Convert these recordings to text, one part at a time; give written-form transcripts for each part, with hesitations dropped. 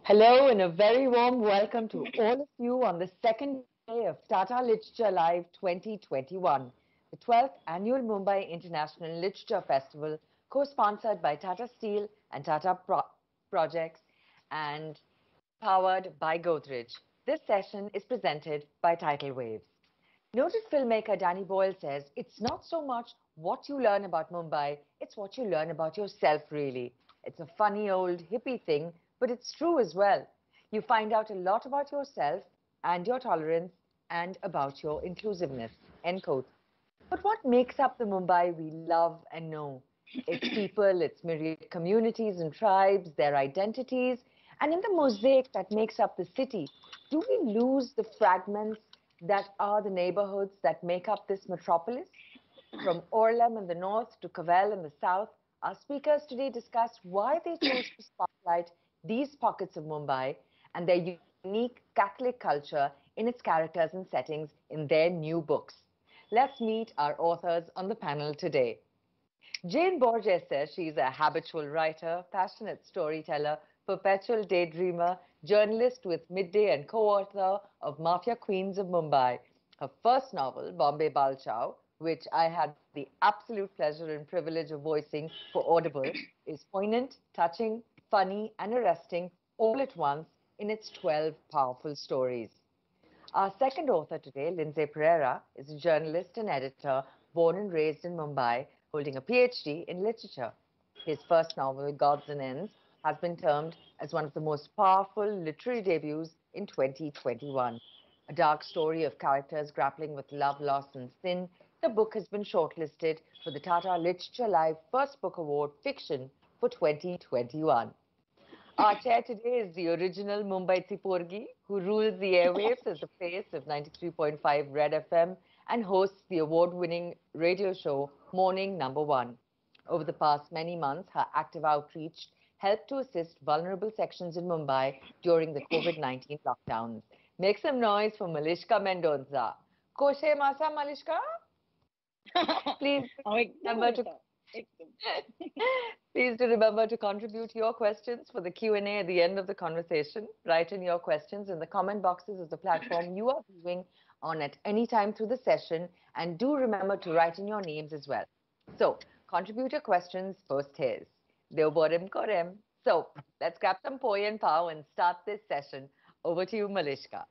Hello and a very warm welcome to all of you on the second day of Tata Literature Live 2021, the 12th annual Mumbai International Literature Festival, co-sponsored by Tata Steel and Tata Projects and powered by Godrej. This session is presented by Tidal Waves. Noted filmmaker Danny Boyle says, it's not so much what you learn about Mumbai, it's what you learn about yourself, really. It's a funny old hippie thing, but it's true as well. You find out a lot about yourself and your tolerance and about your inclusiveness. End quote. But what makes up the Mumbai we love and know? Its people, its myriad communities and tribes, their identities, and in the mosaic that makes up the city, do we lose the fragments that are the neighborhoods that make up this metropolis? From Orlam in the north to Cavell in the south, our speakers today discuss why they chose to spotlight these pockets of Mumbai and their unique Catholic culture in its characters and settings in their new books. Let's meet our authors on the panel today. Jane Borges says she's a habitual writer, passionate storyteller, perpetual daydreamer, journalist with Midday and co-author of Mafia Queens of Mumbai. Her first novel, Bombay Balchao, which I had the absolute pleasure and privilege of voicing for Audible, is poignant, touching, funny and arresting all at once in its 12 powerful stories. Our second author today, Lindsay Pereira, is a journalist and editor born and raised in Mumbai, holding a PhD in literature. His first novel, Gods and Ends, has been termed as one of the most powerful literary debuts in 2021. A dark story of characters grappling with love, loss and sin, the book has been shortlisted for the Tata Literature Live First Book Award Fiction for 2021. Our chair today is the original Mumbai Porgi, who rules the airwaves as the face of 93.5 Red FM and hosts the award-winning radio show Morning Number One. Over the past many months, her active outreach helped to assist vulnerable sections in Mumbai during the COVID-19 lockdowns. Make some noise for Malishka Mendonza. Koshe Masa Malishka? Please remember to Please do remember to contribute your questions for the Q&A at the end of the conversation. Write in your questions in the comment boxes of the platform you are viewing on at any time through the session, and do remember to write in your names as well. So, contribute your questions post his. Deo Borim Korem. So, let's grab some poi and pao and start this session. Over to you, Malishka.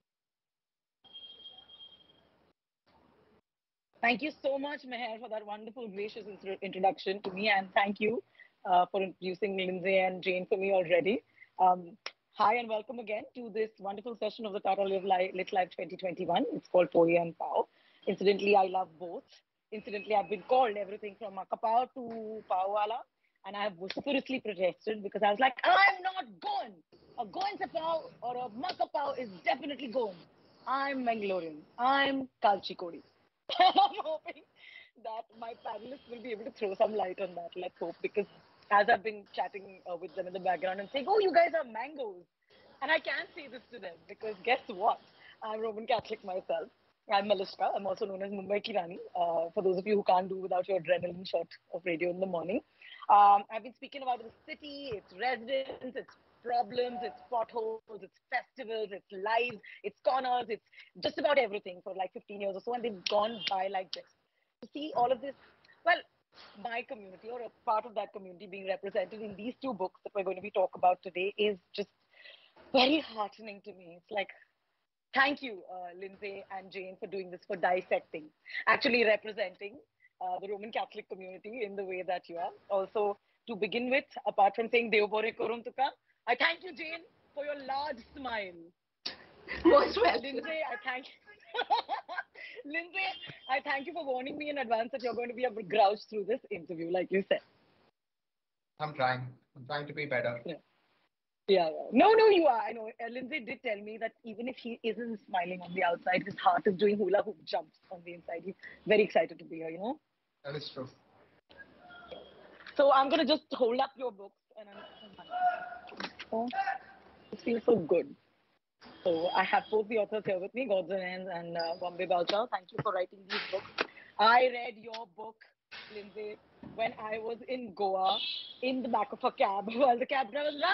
Thank you so much, Meher, for that wonderful, gracious introduction to me, and thank you for introducing Lindsay and Jane for me already. Hi and welcome again to this wonderful session of the Tata Lit Live 2021. It's called Poi and Pao. Incidentally, I love both. Incidentally, I've been called everything from Makapao to Paowala, and I have vociferously protested because I was like, I'm not going. A Goan Sapao or a Makapao is definitely Goan. I'm Mangalorean. I'm Kalchikodi. I'm hoping that my panelists will be able to throw some light on that. Let's hope, because as I've been chatting with them in the background and saying, oh, you guys are mangoes. And I can say this to them because guess what? I'm Roman Catholic myself. I'm Malishka. I'm also known as Mumbai Kirani. For those of you who can't do without your adrenaline shot of radio in the morning. I've been speaking about the city, its residents, its problems, its potholes, its festivals, its lives, its corners, its just about everything for like 15 years or so, and they've gone by like this. To see all of this, well, my community or a part of that community being represented in these two books that we're going to be talking about today is just very heartening to me. It's like, thank you, Lindsay and Jane, for doing this, for dissecting, actually representing the Roman Catholic community in the way that you are. Also, to begin with, apart from saying Deo Bore Korum Tuka, I thank you, Jane, for your large smile. Most welcome. Lindsay, I thank you. Lindsay, I thank you for warning me in advance that you're going to be a bit grouch through this interview, like you said. I'm trying. I'm trying to be better. Yeah. No, you are. I know. Lindsay did tell me that even if he isn't smiling on the outside, his heart is doing hula hoop jumps on the inside. He's very excited to be here, you know? That is true. So I'm going to just hold up your books and it feels so good. So I have both the authors here with me, Gods and Ends and Bombay Balchao. Thank you for writing these books. I read your book Lindsay, when I was in Goa in the back of a cab while the cab driver was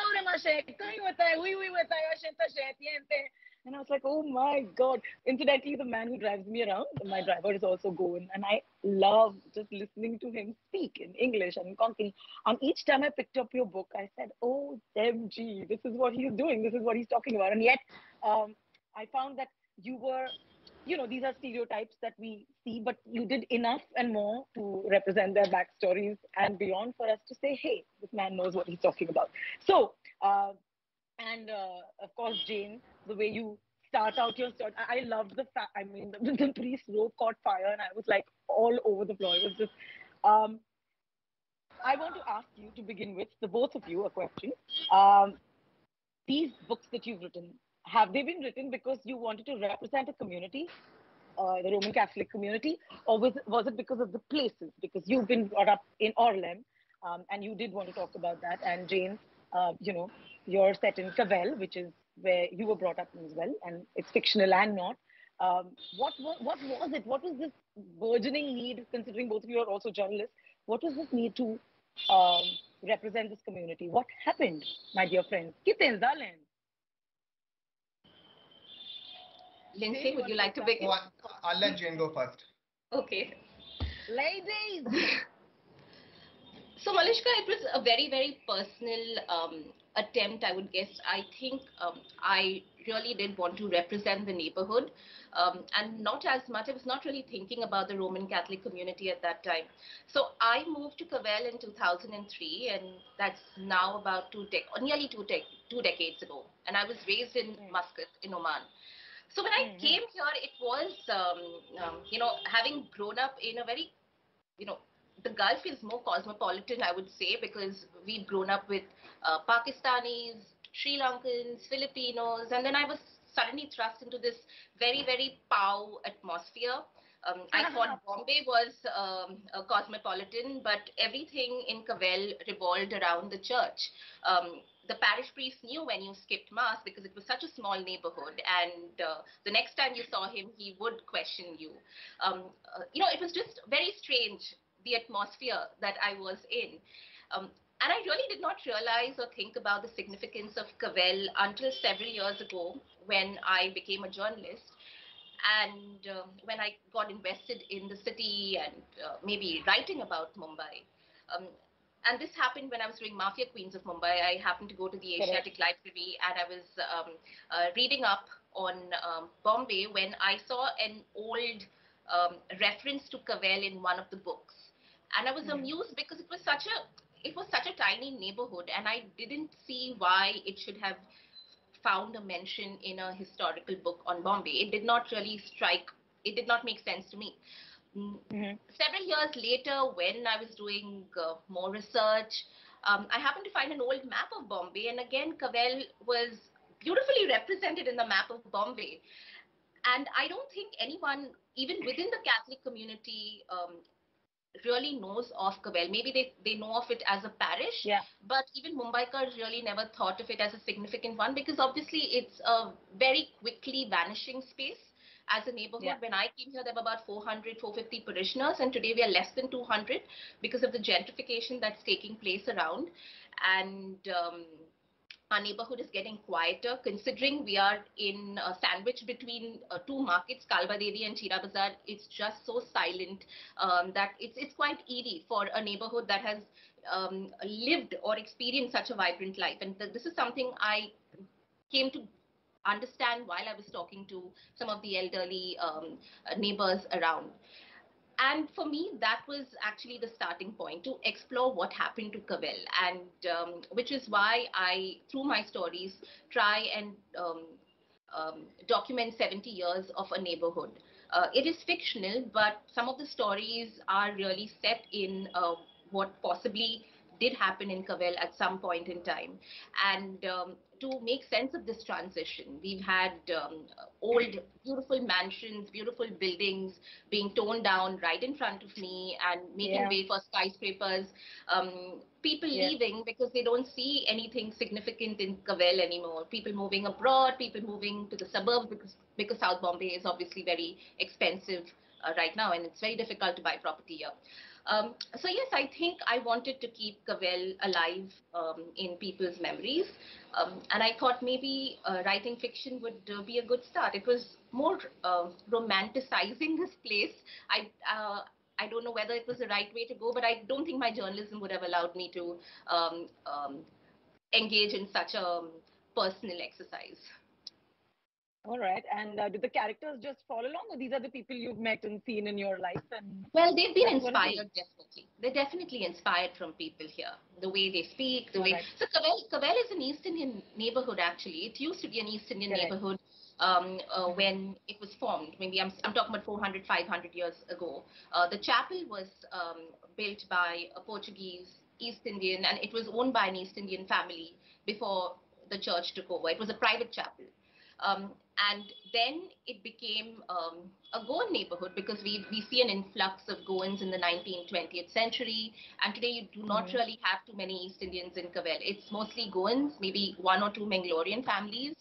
and I was like, oh my God. Incidentally, the man who drives me around, my driver is also Goan, and I love just listening to him speak in English and Konkani. And each time I picked up your book, I said, oh, MG, this is what he's doing, this is what he's talking about. And yet, I found that you were, these are stereotypes that we see, but you did enough and more to represent their backstories and beyond for us to say, hey, this man knows what he's talking about. So, and of course, Jane, the way you start out your story, I loved the fact, I mean, the priest robe caught fire and I was like all over the floor. It was just, um, I want to ask you to begin with, the both of you, a question. Um, these books that you've written, have they been written because you wanted to represent a community, the Roman Catholic community, or was it because of the places? Because you've been brought up in Orlem, and you did want to talk about that. And Jane, you know, you're set in Cavell, which is where you were brought up as well, and it's fictional and not. What was it? What was this burgeoning need, considering both of you are also journalists? What was this need to um, represent this community? What happened, my dear friends? Kitten Zalen. Lindsay, would you like to begin? Oh, I'll let Jane go first. Okay. Ladies! So, Malishka, it was a very, very personal attempt, I would guess. I think I really did want to represent the neighborhood, and not as much. I was not really thinking about the Roman Catholic community at that time. So, I moved to Cavell in 2003, and that's now about nearly two decades ago. And I was raised in Muscat, in Oman. So when I came here, it was, having grown up in a very, the Gulf is more cosmopolitan, I would say, because we've grown up with Pakistanis, Sri Lankans, Filipinos, and then I was suddenly thrust into this very, very POW atmosphere. I thought Bombay was a cosmopolitan, but everything in Cavell revolved around the church. The parish priest knew when you skipped mass because it was such a small neighborhood, and the next time you saw him, he would question you. It was just very strange, the atmosphere that I was in. And I really did not realize or think about the significance of Cavell until several years ago when I became a journalist. And when I got invested in the city and maybe writing about Mumbai. And this happened when I was doing Mafia Queens of Mumbai. I happened to go to the Asiatic Library and I was reading up on Bombay when I saw an old reference to Cavell in one of the books. And I was amused because it was such a tiny neighborhood and I didn't see why it should have found a mention in a historical book on Bombay. It did not make sense to me. Several years later, when I was doing more research, I happened to find an old map of Bombay, and again, Cavell was beautifully represented in the map of Bombay. And I don't think anyone, even within the Catholic community, really knows of Cavell. Maybe they know of it as a parish, but even Mumbaikars really never thought of it as a significant one because obviously it's a very quickly vanishing space. As a neighborhood, when I came here, there were about 400, 450 parishioners, and today we are less than 200 because of the gentrification that's taking place around. And our neighborhood is getting quieter considering we are in a sandwich between two markets, Kalba Devi and Chira Bazaar. It's just so silent that it's quite eerie for a neighborhood that has lived or experienced such a vibrant life. And this is something I came to understand while I was talking to some of the elderly neighbors around. And for me, that was actually the starting point to explore what happened to Cavell, and which is why I, through my stories, try and document 70 years of a neighborhood. It is fictional, but some of the stories are really set in what possibly did happen in Cavell at some point in time. And to make sense of this transition, we've had old, beautiful mansions, beautiful buildings being torn down right in front of me and making way for skyscrapers. People leaving because they don't see anything significant in Cavell anymore. People moving abroad, people moving to the suburbs because South Bombay is obviously very expensive right now and it's very difficult to buy property here. So yes, I think I wanted to keep Cavell alive in people's memories, and I thought maybe writing fiction would be a good start. It was more romanticizing this place. I uh, I don't know whether it was the right way to go, but I don't think my journalism would have allowed me to um, um, engage in such a personal exercise. All right. And did the characters just follow along, or these are the people you've met and seen in your life? And Well, they've been that's what it is. inspired, definitely. They're definitely inspired from people here. The way they speak, the All way. right. So Cavell is an East Indian neighborhood, actually. It used to be an East Indian Correct. neighborhood Mhm. when it was formed. Maybe I'm talking about 400, 500 years ago. The chapel was built by a Portuguese East Indian, and it was owned by an East Indian family before the church took over. It was a private chapel. Um, and then it became a Goan neighborhood because we see an influx of Goans in the 19th, 20th century. And today you do not Mhm. really have too many East Indians in Cavell. It's mostly Goans, maybe one or two Mangalorian families.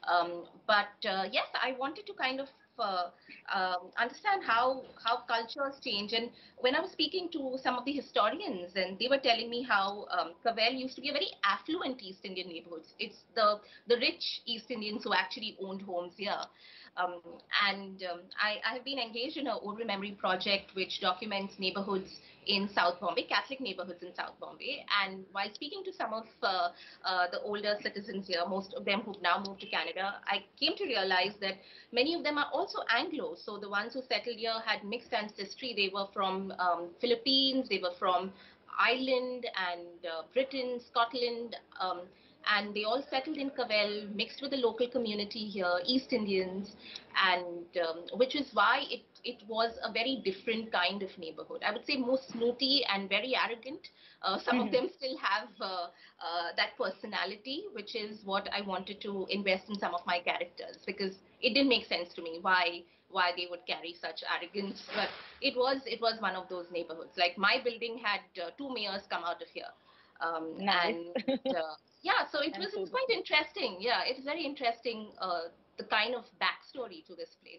But yes, I wanted to kind of understand how cultures change. And when I was speaking to some of the historians, and they were telling me how Cavell used to be a very affluent East Indian neighborhood. It's the rich East Indians who actually owned homes here. Um, and I have been engaged in a oral memory project which documents neighborhoods in South Bombay, Catholic neighborhoods in South Bombay. And while speaking to some of the older citizens here, most of them who've now moved to Canada, I came to realize that many of them are also Anglo. So the ones who settled here had mixed ancestry. They were from Philippines, they were from Ireland and Britain, Scotland. And they all settled in Cavell, mixed with the local community here, East Indians, and which is why it was a very different kind of neighborhood. I would say more snooty and very arrogant. Some of Mhm. them still have that personality, which is what I wanted to invest in some of my characters because it didn't make sense to me why they would carry such arrogance. But it was one of those neighborhoods. Like my building had two mayors come out of here, Nice. and yeah, so it And was so it's the quite interesting. Yeah, it's very interesting. The kind of backstory to this place.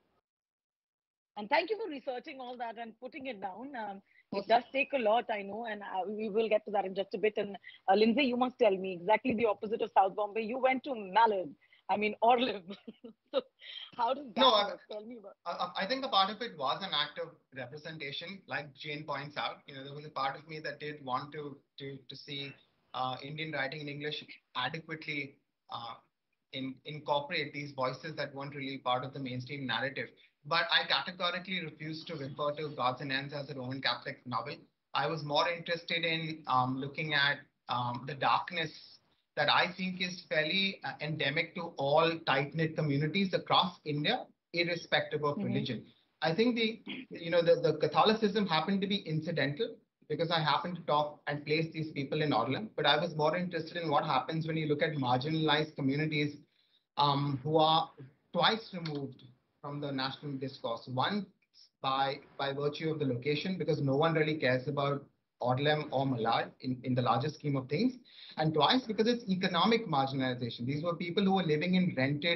And thank you for researching all that and putting it down. It Most does take a lot, I know, and we will get to that in just a bit. And Lindsay, you must tell me exactly the opposite of South Bombay. You went to Malad, I mean, Orliv. So, how does No, that work? Tell me about. I think a part of it was an act of representation, like Jane points out. There was a part of me that did want to see Indian writing in English adequately uh, incorporate these voices that weren't really part of the mainstream narrative. But I categorically refused to refer to Gods and Ends as a Roman Catholic novel. I was more interested in looking at the darkness that I think is fairly endemic to all tight-knit communities across India, irrespective of Mhm. religion. I think the Catholicism happened to be incidental because I happened to talk and place these people in Orland, but I was more interested in what happens when you look at marginalized communities who are twice removed from the national discourse. One by virtue of the location, because no one really cares about Odlem or Malad in the larger scheme of things, and twice because it's economic marginalization. These were people who were living in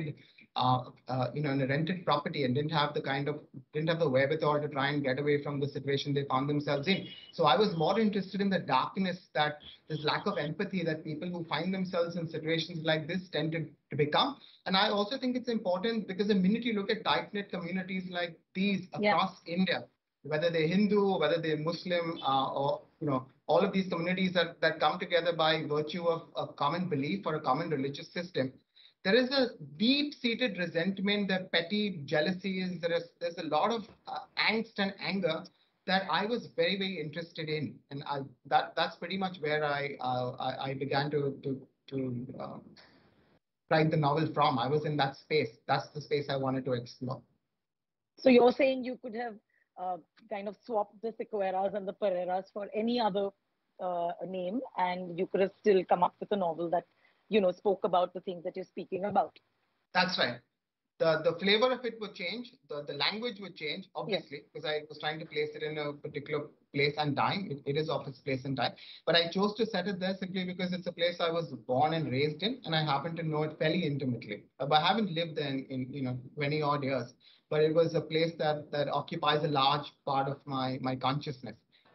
in a rented property and didn't have the wherewithal to try and get away from the situation they found themselves in. So I was more interested in the darkness, that this lack of empathy that people who find themselves in situations like this tend to become. And I also think it's important because the minute you look at tight-knit communities like these Yeah. across India, whether they're Hindu, whether they're Muslim, or all of these communities that come together by virtue of a common belief or a common religious system, there is a deep-seated resentment, there petty jealousies, there's a lot of angst and anger that I was very, very interested in, and that's pretty much where I began to write the novel from. I was in that space. That's the space I wanted to explore. So you're saying you could have uh, kind of swapped the Sequeras and the Pereiras for any other name, and you could have still come up with a novel that spoke about the things that you're speaking about. That's right. The flavor of it would change. The language would change, Yes. obviously, because I was trying to place it in a particular place and time. It is of its place and time. But I chose to set it there simply because it's a place I was born and raised in, and I happen to know it fairly intimately. But I haven't lived there in 20 odd years. But it was a place that occupies a large part of my consciousness.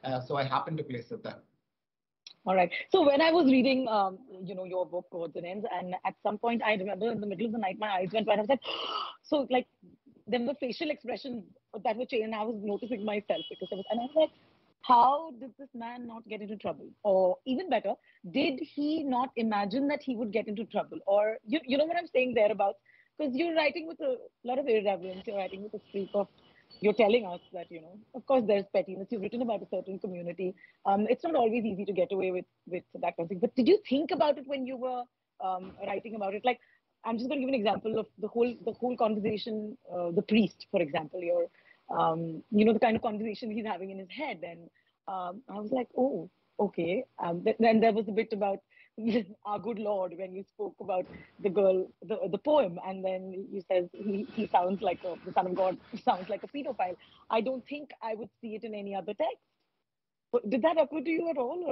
So I happened to place it there. All right. So when I was reading, your book, Codes and Ends, and at some point I remember in the middle of the night, my eyes went wide. I was like, so like there were facial expressions that were changed, and I was noticing myself because and I was like, how did this man not get into trouble? Or even better, did he not imagine that he would get into trouble? Or you know what I'm saying thereabouts? Because you're writing with a lot of irreverence. You're writing with a streak of you're telling us that, of course, there's pettiness. You've written about a certain community. It's not always easy to get away with that kind of thing. But did you think about it when you were writing about it? Like, I'm just going to give an example of the whole conversation. The priest, for example, the kind of conversation he's having in his head, and I was like, oh, okay. Then there was a bit about our good Lord when you spoke about the girl, the poem, and then you said he sounds like the son of God sounds like a pedophile. I don't think I would see it in any other text. But did that occur to you at all,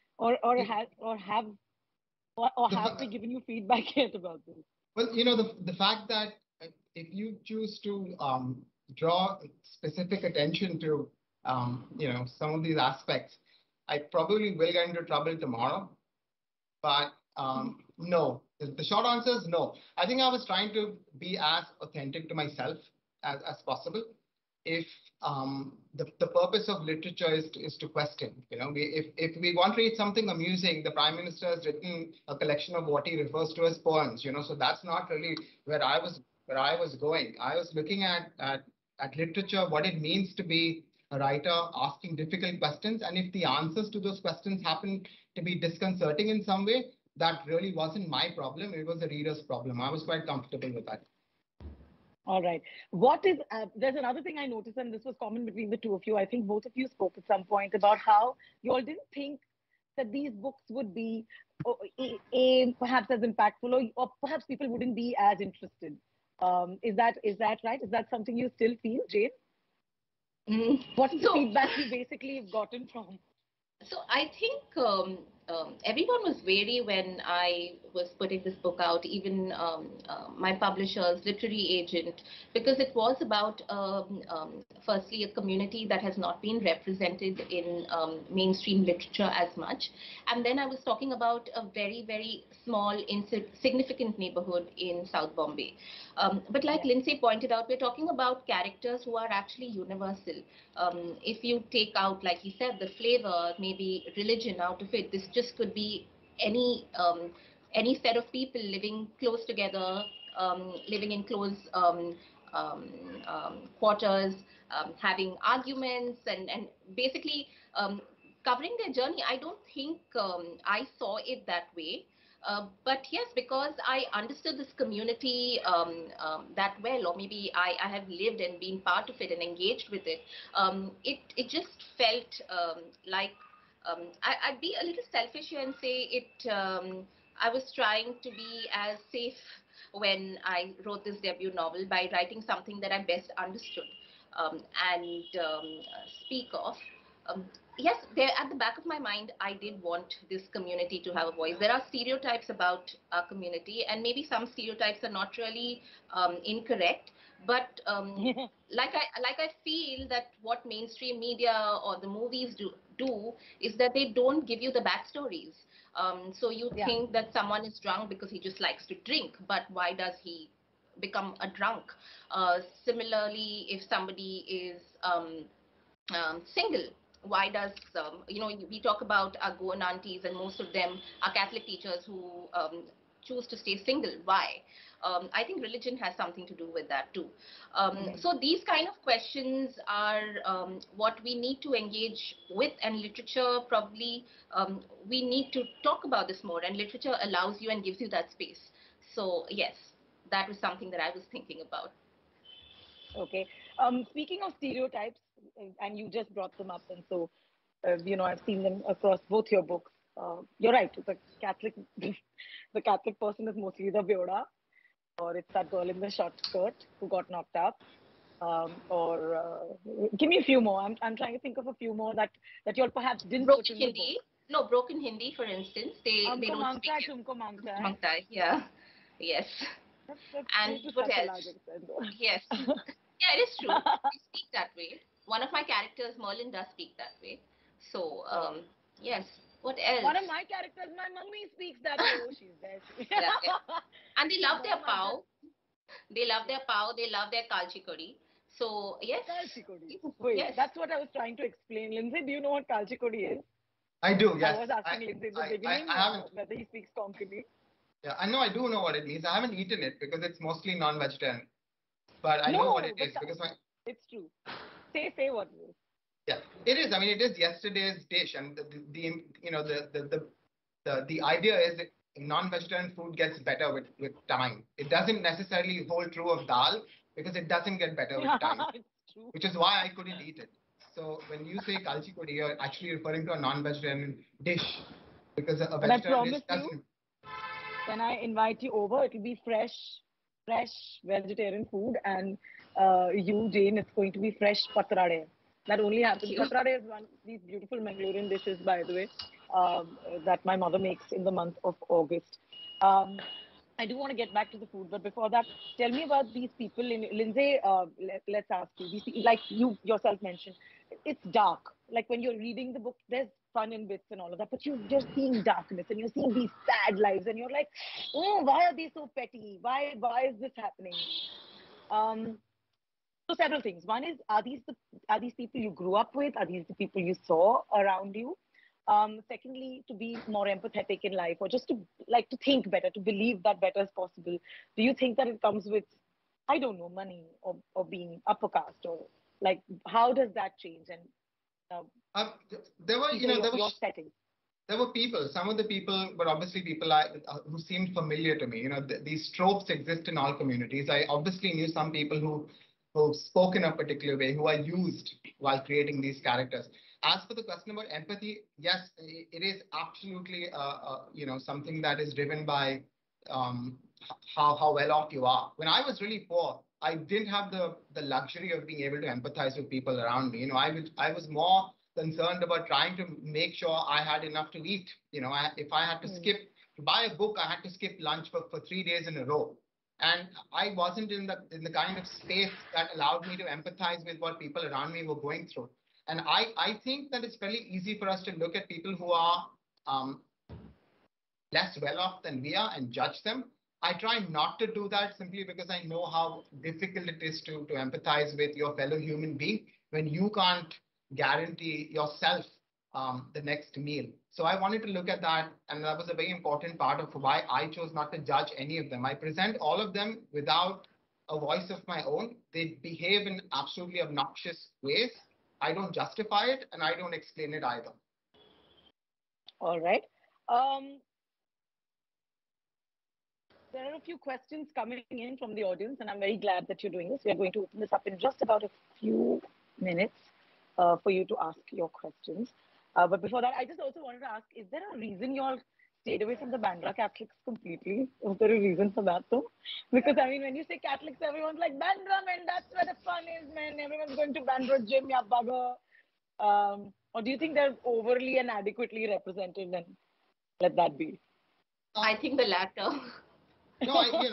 or have they given you feedback yet about this? Well, the fact that if you choose to draw specific attention to some of these aspects, I probably will get into trouble tomorrow. But no, the short answer is no. I think I was trying to be as authentic to myself as possible. If the purpose of literature is to question, if we want to read something amusing, the Prime Minister has written a collection of what he refers to as poems, so that's not really where I was going. I was looking at literature, what it means to be a writer, asking difficult questions, and if the answers to those questions happen to be disconcerting in some way, that really wasn't my problem. It was the reader's problem. I was quite comfortable with that. All right. There's another thing I noticed, and this was common between the two of you. I think both of you spoke at some point about how you all didn't think that these books would be perhaps as impactful, or perhaps people wouldn't be as interested. Is that right? Is that something you still feel, Jane? What's the feedback you basically have gotten from? So I think everyone was wary when I was putting this book out, even my publisher's literary agent, because it was about, firstly, a community that has not been represented in mainstream literature as much. And then I was talking about a very, very small, insignificant neighborhood in South Bombay. But like Lindsay pointed out, we're talking about characters who are actually universal. If you take out, like he said, the flavor, maybe religion out of it, this just could be any set of people living close together, living in close quarters, having arguments, and basically covering their journey. I don't think I saw it that way. But yes, because I understood this community that well, or maybe I have lived and been part of it and engaged with it, it just felt like I'd be a little selfish here and say it. I was trying to be as safe when I wrote this debut novel by writing something that I best understood and speak of. Um, yes, there at the back of my mind, I did want this community to have a voice. There are stereotypes about our community, and maybe some stereotypes are not really incorrect. But like I feel that what mainstream media or the movies do is that they don't give you the backstories. So you think that someone is drunk because he just likes to drink, but why does he become a drunk? Similarly, if somebody is single, why does we talk about our Goan aunties, and most of them are Catholic teachers who choose to stay single. Why? I think religion has something to do with that too. So these kind of questions are what we need to engage with, and literature probably we need to talk about this more, and literature allows you and gives you that space. So yes, that was something that I was thinking about. Okay. Speaking of stereotypes, and you just brought them up, and so I've seen them across both your books. You're right. The Catholic person is mostly the Vioda, or it's that girl in the short skirt who got knocked up. Give me a few more. I'm trying to think of a few more that you all perhaps didn't Broken put in Hindi. the book. No, broken Hindi, for instance. They don't speak it. Tumko mangta hai. Mangta hai, yeah. Yes. And what else? Yes. Yeah, it is true. We speak that way. One of my characters, Merlin, does speak that way. So, yes. What else? One of my characters, my mummy speaks that way. Oh, she's there. Yeah. And they love One their of my pav. They love their pav. They love their kalchi curry. So yes, Kalchi Kodi. Wait, yes. that's what I was trying to explain. Lindsay, do you know what Kalchi Kodi is? I do, I yes. was asking Lindsay in the beginning I haven't. whether he speaks Konkani. Yeah, I know. I do know what it means. I haven't eaten it because it's mostly non-vegetarian. But I know what No, it but is because my it's true. Say what it is. yeah, it is. I mean, it is yesterday's dish, and the you know the idea is that non-vegetarian food gets better with time. It doesn't necessarily hold true of dal because it doesn't get better with Yeah, time, it's true. which is why I couldn't eat it. So when you say kalchi kodi, you're actually referring to a non-vegetarian dish because a But I vegetarian dish promise you, doesn't. when I invite you over, it'll be fresh vegetarian food, and you, Jane, it's going to be fresh patrade. That only Thank happens. you. Patrade is one of these beautiful Mangalorean dishes, by the way, that my mother makes in the month of August. Um, I do want to get back to the food, but before that, tell me about these people. Lindsay, let's ask you. Like you yourself mentioned, it's dark. Like when you're reading the book, there's fun in bits and all of that, but you're seeing darkness and you're seeing these sad lives, and you're like, oh, why are they so petty? Why is this happening? Um, so several things. One is, are these people you grew up with? Are these the people you saw around you? Secondly, to be more empathetic in life, or just to like to think better, to believe that better is possible. Do you think that it comes with, I don't know, money, or being upper caste, or like how does that change? And uh, Uh, there were, people there your was setting. there were people. Some of the people were obviously people who seemed familiar to me. These tropes exist in all communities. I obviously knew some people who spoke in a particular way, who I used while creating these characters. As for the question about empathy, yes, it is absolutely something that is driven by how well off you are. When I was really poor, I didn't have the luxury of being able to empathize with people around me. I was more concerned about trying to make sure I had enough to eat. If I had to Hmm. skip to buy a book, I had to skip lunch for 3 days in a row. And I wasn't in the kind of space that allowed me to empathize with what people around me were going through. And I think that it's fairly easy for us to look at people who are um, less well off than we are and judge them. I try not to do that simply because I know how difficult it is to empathize with your fellow human being when you can't guarantee yourself the next meal. So I wanted to look at that, and that was a very important part of why I chose not to judge any of them. I present all of them without a voice of my own. They behave in absolutely obnoxious ways. I don't justify it, and I don't explain it either. All right. Um, there are a few questions coming in from the audience, and I'm very glad that you're doing this. We are going to open this up in just about a few minutes for you to ask your questions. But before that, I just also wanted to ask, is there a reason you all stayed away from the Bandra Catholics completely? Was there a reason for that though? Because I mean, when you say Catholics, everyone's like, Bandra, man, that's where the fun is, man. Everyone's going to Bandra gym, ya bugger. Or do you think they're overly and adequately represented, and let that be? I think the latter. No,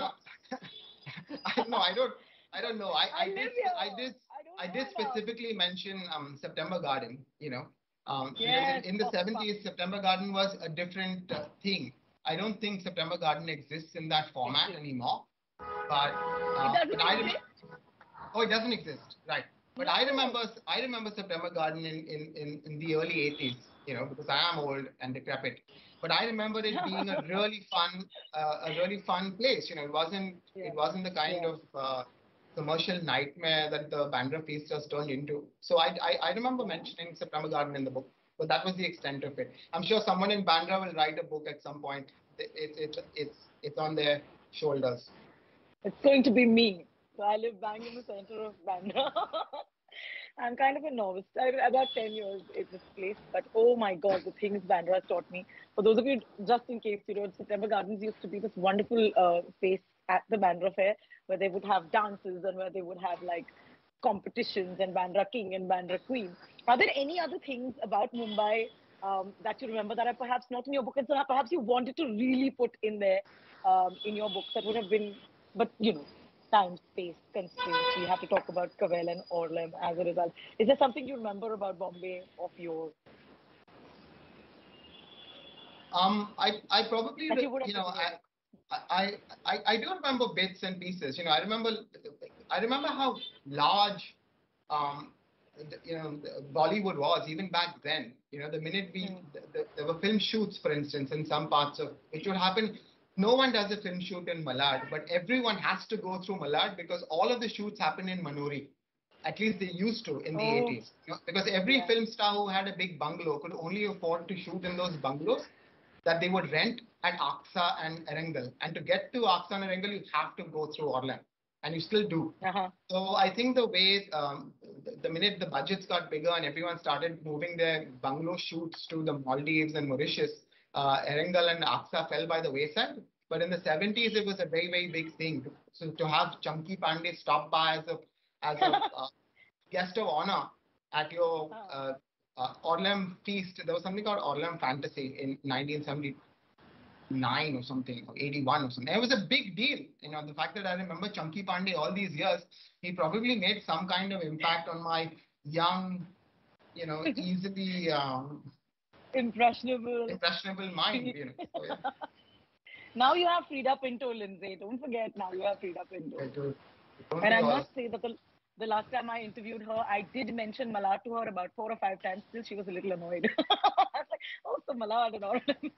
no, I don't know. I live here. I I don't did know enough. specifically mention September Garden. Because Yes, in the 70s, September Garden was a different thing. I don't think September Garden exists in that format Exists. anymore. But It doesn't but I exist? oh, it doesn't exist, right? But No. I remember September Garden in the early 80s. Because I am old and decrepit. But I remember it being a really fun place. Yeah. It wasn't the kind Yeah. of commercial nightmare that the Bandra Feast has turned into. So I remember Yeah. mentioning September Garden in the book, but that was the extent of it. I'm sure someone in Bandra will write a book at some point. It's on their shoulders. It's going to be me. So I live bang in the center of Bandra. I'm kind of a novice. About 10 years in this place, but oh my God, the things Bandra has taught me. For those of you, just in case you know, September Gardens used to be this wonderful space at the Bandra Fair where they would have dances and where they would have like competitions and Bandra King and Bandra Queen. Are there any other things about Mumbai that you remember that are perhaps not in your book and so perhaps you wanted to really put in there in your book that would have been, but you know, time, space constraints. We have to talk about Cavell and Orlem as a result. Is there something you remember about Bombay of yours? I probably, that you would have you know, put in your book? I do remember bits and pieces. I remember how large, um, Bollywood was even back then. The minute there were film shoots, for instance, in some parts of which would happen. No one does a film shoot in Malad, but everyone has to go through Malad because all of the shoots happen in Manori. At least they used to in the Oh, 80s. Because every yeah. film star who had a big bungalow could only afford to shoot in those bungalows that they would rent at Aksa and Erangel. And to get to Aksa and Erangel, you have to go through Orlan. And you still do. Uh-huh. So I think the way, the minute the budgets got bigger and everyone started moving their bungalow shoots to the Maldives and Mauritius, Erangel and Aksa fell by the wayside. But in the 70s, it was a very, very big thing. So to have Chunky Pandey stop by as a guest of honor at your Orlam feast. There was something called Orlam Fantasy in 1979 or something, or 81 or something. It was a big deal. The fact that I remember Chunky Pandey all these years, he probably made some kind of impact on my young, easily Impressionable. mind. So, yeah. Now you have Frida Pinto, Lindsay. Don't forget, now you have Frida Pinto. And I must say that the last time I interviewed her, I did mention Malad to her about 4 or 5 times. Still, she was a little annoyed. I was like, "Oh, so Malad and all."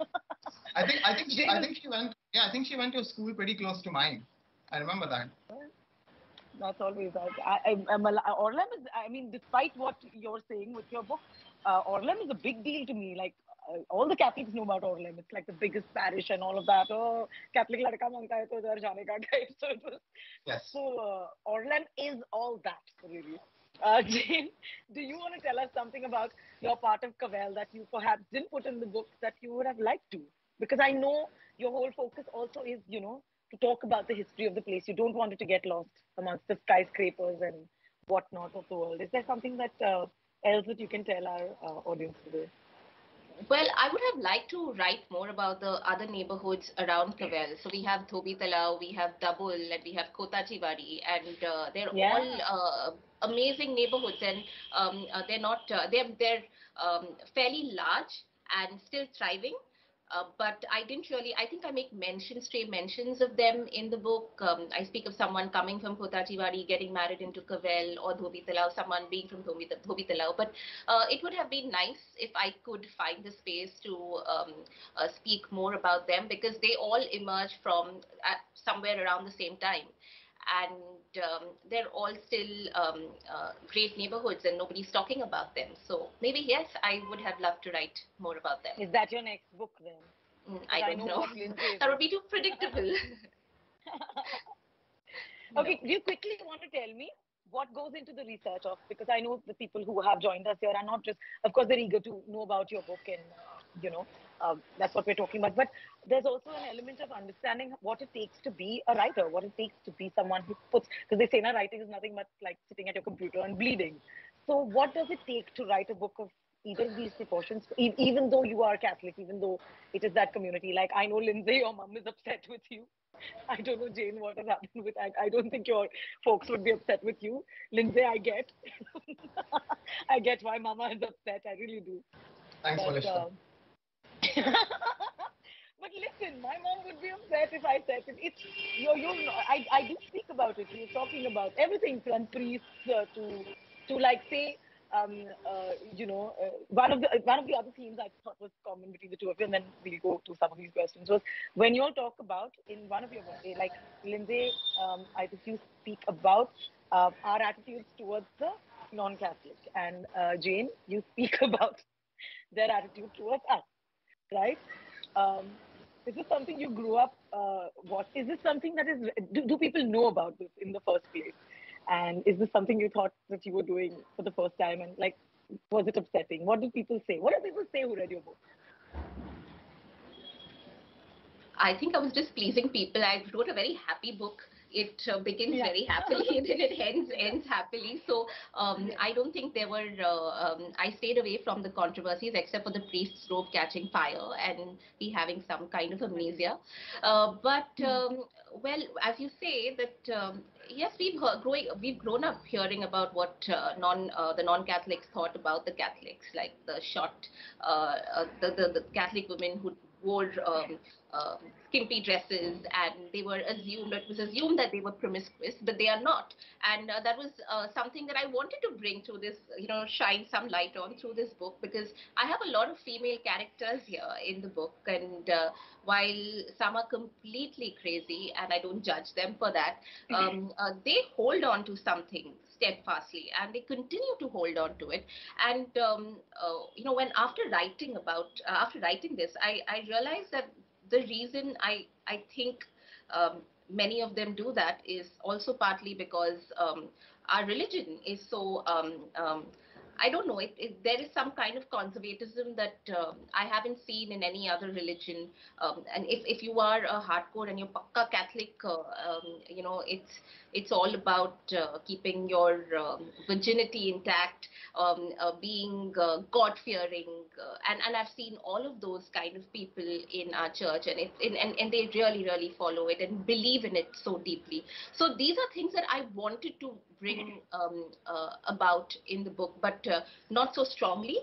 I think she went. Yeah, I think she went to a school pretty close to mine. I remember that. That's always that. Orlam is. I mean, despite what you're saying with your book, Orlam is a big deal to me. Like all the Catholics know about Orlam. It's like the biggest parish and all of that. Oh, Catholic ladka mangta hai to udhar jaane ka type. So it was. Yes. So Orlam is all that really. Jane, do you want to tell us something about your part of Cavell that you perhaps didn't put in the book that you would have liked to? Because I know your whole focus also is, to talk about the history of the place. You don't want it to get lost amongst the skyscrapers and whatnot of the world. Is there something that else that you can tell our audience today? Well, I would have liked to write more about the other neighborhoods around Cavell. So we have Dhobi Talao, we have Dabul, and we have Kotachiwadi, and they're all amazing neighborhoods, and they're not they're fairly large and still thriving. But I didn't really, I think I make stray mentions of them in the book. I speak of someone coming from Kotachiwadi, getting married into Cavell, or Dhobi Talao, someone being from Dhobi Talao. But it would have been nice if I could find the space to speak more about them, because they all emerge from somewhere around the same time. And they're all still great neighborhoods, and nobody's talking about them. So maybe, yes, I would have loved to write more about them. Is that your next book then? I don't know. That would be too predictable. Okay, do you quickly want to tell me what goes into the research of, because I know the people who have joined us here are not just, of course, they're eager to know about your book and, that's what we're talking about. But there's also an element of understanding what it takes to be a writer, what it takes to be someone who puts, because they say now writing is nothing but like sitting at your computer and bleeding. So what does it take to write a book of either of these proportions, even though you are Catholic, even though it is that community? Like, I know, Lindsay, your mom is upset with you. I don't know, Jane, what has happened with, I don't think your folks would be upset with you. Lindsay, I get. I get why Mama is upset. I really do. Thanks, Malishka. But listen, my mom would be upset if I said it. It's I do speak about it. We're talking about everything from priests to like say one of the other themes I thought was common between the two of you, and then we'll go to some of these questions, was when you all talk about in one of your like Lindsay, I think you speak about our attitudes towards the non-Catholic, and Jane, you speak about their attitude towards us, right? Is this something you grew up? What is this something that is? Do people know about this in the first place? And is this something you thought that you were doing for the first time? And like, was it upsetting? What do people say? What do people say who read your book? I think I was just pleasing people. I wrote a very happy book. It begins very happily and then it ends happily. So I don't think there were, I stayed away from the controversies except for the priest's robe catching fire and he having some kind of amnesia. But as you say that, yes, we've grown up hearing about what the non-Catholics thought about the Catholics, like the Catholic women who wore skimpy dresses, and they were assumed, it was assumed that they were promiscuous, but they are not. And that was something that I wanted to bring through this, shine some light on through this book, because I have a lot of female characters here in the book, and while some are completely crazy, and I don't judge them for that, they hold on to something steadfastly, and they continue to hold on to it. And when after writing this, I realized that the reason I think many of them do that is also partly because our religion is so I don't know. There is some kind of conservatism that I haven't seen in any other religion. And if you are a hardcore and you're Pakka Catholic, it's all about keeping your virginity intact, being God-fearing, and I've seen all of those kind of people in our church, and they really follow it and believe in it so deeply. So these are things that I wanted to bring about in the book, but not so strongly.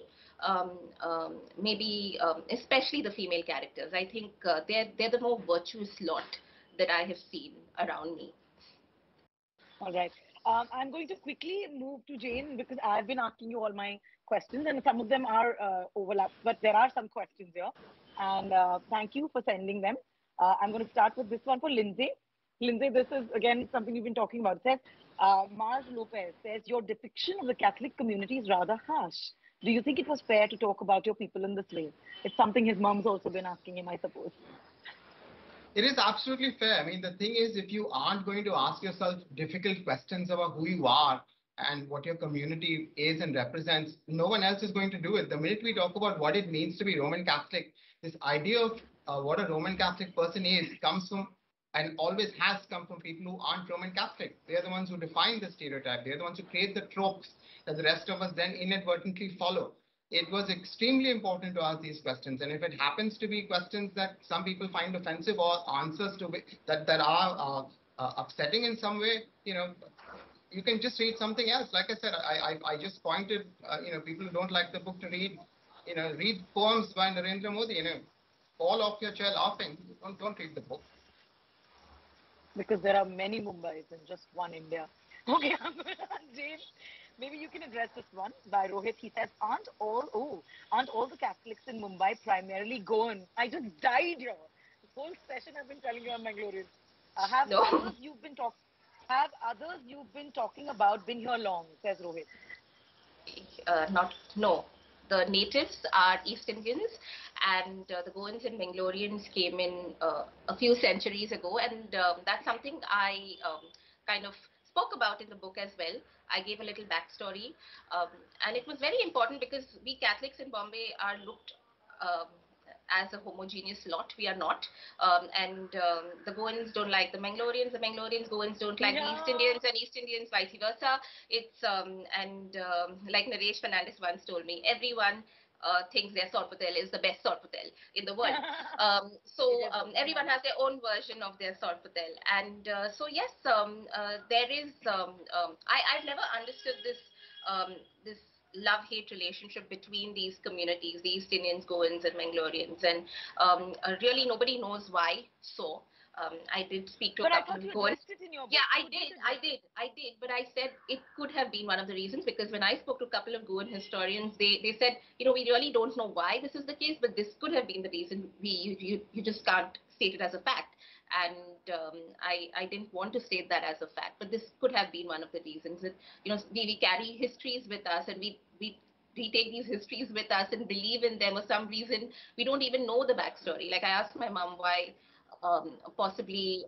Maybe especially the female characters. I think they're the more virtuous lot that I have seen around me. All right. I'm going to quickly move to Jane because I've been asking you all my questions, and some of them are overlapped, but there are some questions here. And thank you for sending them. I'm going to start with this one for Lindsay. Lindsay, this is again something we've been talking about. It says, Mars Lopez says, your depiction of the Catholic community is rather harsh. Do you think it was fair to talk about your people in this way? It's something his mom's also been asking him, I suppose. It is absolutely fair. I mean, the thing is, if you aren't going to ask yourself difficult questions about who you are and what your community is and represents, no one else is going to do it. The minute we talk about what it means to be Roman Catholic, this idea of what a Roman Catholic person is comes from and always has come from people who aren't Roman Catholic. They're the ones who define the stereotype. They're the ones who create the tropes that the rest of us then inadvertently follow. It was extremely important to ask these questions. And if it happens to be questions that some people find offensive or answers to that are upsetting in some way, you can just read something else. Like I said, I just pointed, people who don't like the book to read, read poems by Narendra Modi, fall off your chair laughing. Don't read the book. Because there are many Mumbais in just one India. Okay, Jane, maybe you can address this one by Rohit. He says, aren't all the Catholics in Mumbai primarily Goan? I just died here. This whole session I've been telling you I'm Mangalorian. Have others you've been talking about been here long? Says Rohit. No. The natives are East Indians, and the Goans and Mangaloreans came in a few centuries ago, and that's something I kind of spoke about in the book as well. I gave a little backstory, and it was very important because we Catholics in Bombay are looked as a homogeneous lot. We are not, and the Goans don't like the Mangaloreans Goans don't like the East Indians, and East Indians vice versa. It's like Naresh Fernandez once told me, everyone thinks their Sorpotel is the best Sorpotel in the world. So everyone has their own version of their Sorpotel, and so yes, there is. I've never understood this love-hate relationship between these communities, the East Indians, Goans, and Mangaloreans, and really nobody knows why. So I did speak to a couple of Goans. Yeah, I did, but I said it could have been one of the reasons, because when I spoke to a couple of Goan historians, they said, we really don't know why this is the case, but this could have been the reason. You just can't state it as a fact. And I didn't want to state that as a fact, but this could have been one of the reasons. That we carry histories with us, and we take these histories with us and believe in them. For some reason, we don't even know the backstory. Like I asked my mom why, possibly,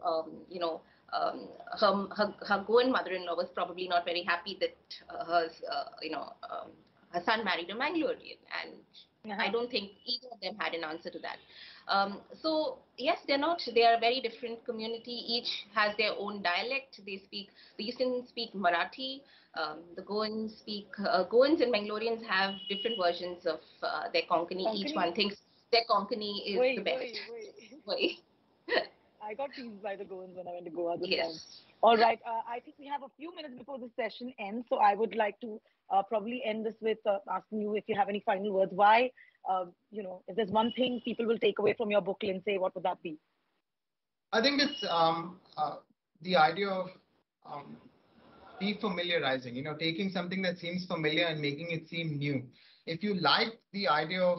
her Goan mother-in-law was probably not very happy that her son married a Mangalorean, and I don't think either of them had an answer to that. So yes, they are a very different community. Each has their own dialect. The East Indians speak Marathi. The Goans and Mangaloreans have different versions of their Konkani. Each one thinks their Konkani is the best. Wait. I got teased by the Goans when I went to Goa this time. All right. I think we have a few minutes before the session ends, so I would like to probably end this with asking you if you have any final words. Why, if there's one thing people will take away from your book, Lindsay, what would that be? I think it's the idea of um, defamiliarizing, taking something that seems familiar and making it seem new. If you like the idea of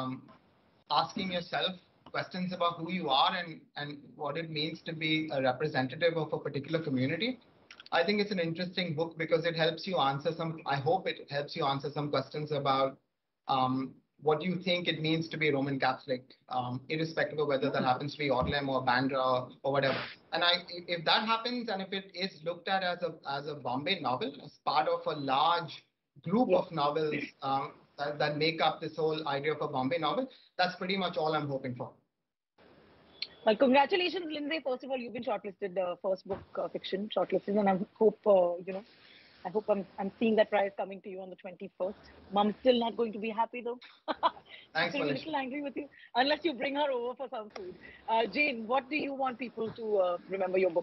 asking yourself questions about who you are and what it means to be a representative of a particular community, I think it's an interesting book because it helps you answer I hope it helps you answer some questions about what you think it means to be Roman Catholic, irrespective of whether that happens to be Odlem or Bandra or whatever. And if that happens, and if it is looked at as a Bombay novel, as part of a large group of novels that make up this whole idea of a Bombay novel, that's pretty much all I'm hoping for. Well, congratulations, Lindsay. First of all, you've been shortlisted, first book fiction shortlisted, and I hope I hope I'm seeing that prize coming to you on the 21st. Mom's still not going to be happy though. Thanks, She'll be a little angry with you unless you bring her over for some food. Jane, what do you want people to remember your book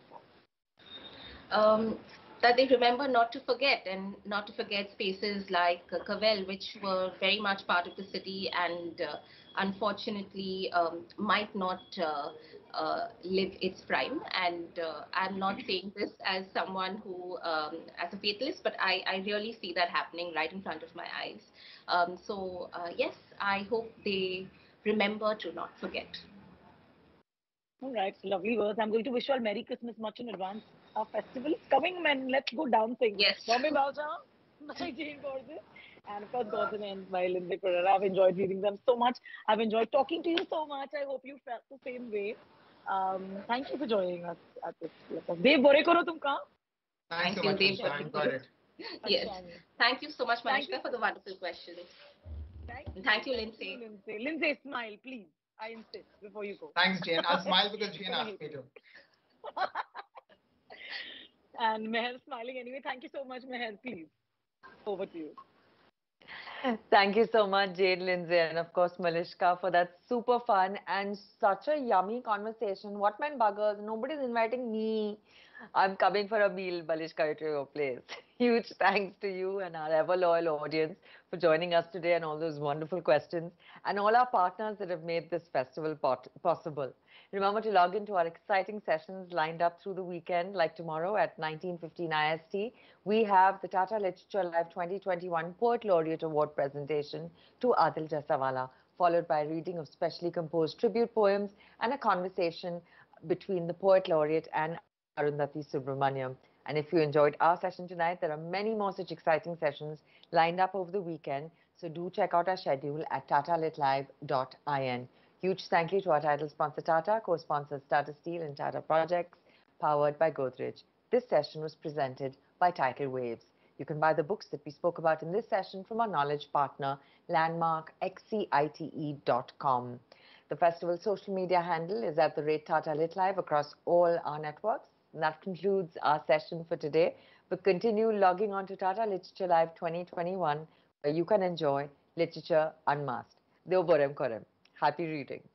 for? That they remember not to forget, and not to forget spaces like Cavell, which were very much part of the city and unfortunately might not live its prime. And I'm not saying this as someone who, as a fatalist, but I really see that happening right in front of my eyes. So yes, I hope they remember to not forget. All right, lovely words. I'm going to wish you all Merry Christmas much in advance. Our festival is coming, man. Let's go dancing. Yes. Bombay Balja by Jane Borges. And of course, Gods and Ends by Lindsay Pereira. I've enjoyed reading them so much. I've enjoyed talking to you so much. I hope you felt the same way. Thank you for joining us at this. Dev, bore karo tum kahan? Thanks so much. Dev. Yes. Thank you so much, Malishka, for the wonderful questions. Thank you, Lindsay. Lindsay, smile, please. I insist before you go. Thanks, Jane. I'll smile because Jane asked me to. And Meher smiling anyway. Thank you so much, Meher. Please, over to you. Thank you so much, Jade, Lindsay, and of course, Malishka, for that super fun and such a yummy conversation. What meant buggers? Nobody's inviting me. I'm coming for a meal, Malishka, to your place. Huge thanks to you and our ever loyal audience for joining us today and all those wonderful questions, and all our partners that have made this festival possible. Remember to log into our exciting sessions lined up through the weekend, like tomorrow at 19:15 IST. We have the Tata Literature Live 2021 Poet Laureate Award presentation to Adil Jasawala, followed by a reading of specially composed tribute poems and a conversation between the Poet Laureate and Arundhati Subramaniam. And if you enjoyed our session tonight, there are many more such exciting sessions lined up over the weekend. So do check out our schedule at tatalitlive.in. Huge thank you to our title sponsor Tata, co-sponsors Tata Steel and Tata Projects, powered by Godrej. This session was presented by Tidal Waves. You can buy the books that we spoke about in this session from our knowledge partner, landmarkxcite.com. The festival's social media handle is at @TataLitLive across all our networks. And that concludes our session for today. But continue logging on to Tata Literature Live 2021, where you can enjoy literature unmasked. Deo Borem Korem. Happy reading.